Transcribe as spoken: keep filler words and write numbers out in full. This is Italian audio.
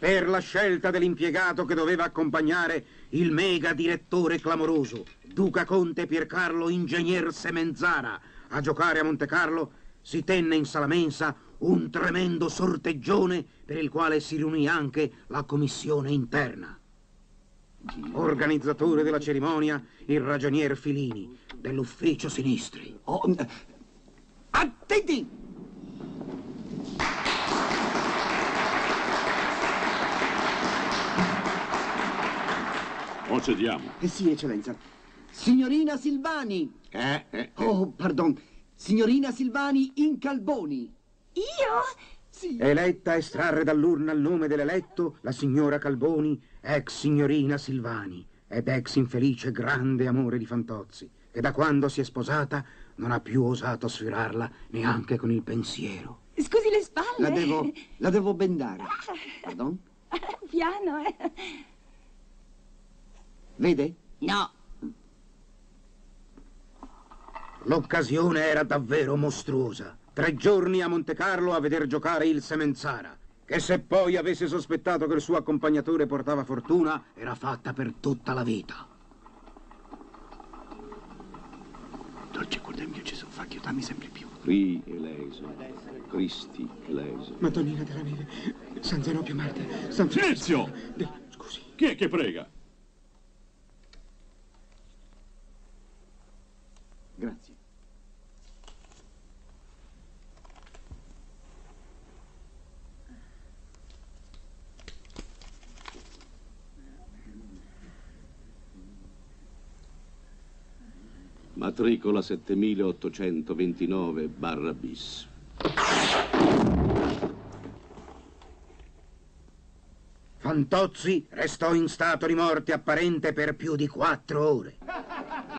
per la scelta dell'impiegato che doveva accompagnare il mega direttore clamoroso, Duca Conte Piercarlo Ingegner Semenzara, a giocare a Montecarlo, si tenne in sala mensa un tremendo sorteggione per il quale si riunì anche la commissione interna. Organizzatore della cerimonia, il ragionier Filini, dell'ufficio sinistri. Oh, attenti! Procediamo. Eh sì, eccellenza. Signorina Silvani! Eh, eh, eh. Oh, pardon. Signorina Silvani Incalboni. Io? Sì. Eletta a estrarre dall'urna il nome dell'eletto, la signora Calboni, ex signorina Silvani, ed ex infelice grande amore di Fantozzi, che da quando si è sposata non ha più osato sfiorarla neanche con il pensiero. Scusi le spalle. La devo, la devo bendare. Pardon? Piano, eh. Vede? No. L'occasione era davvero mostruosa. Tre giorni a Montecarlo a veder giocare il Semenzara, che se poi avesse sospettato che il suo accompagnatore portava fortuna, era fatta per tutta la vita. Dolce cuor del mio Gesù, fa aiutarmi sempre più. Cri eleso, Cristi eleso. Madonnina della neve, San Zenobio Marte, San Silenzio! De... Scusi. Chi è che prega? Grazie. Matricola settemilaottocentoventinove barra bis. Fantozzi restò in stato di morte apparente per più di quattro ore.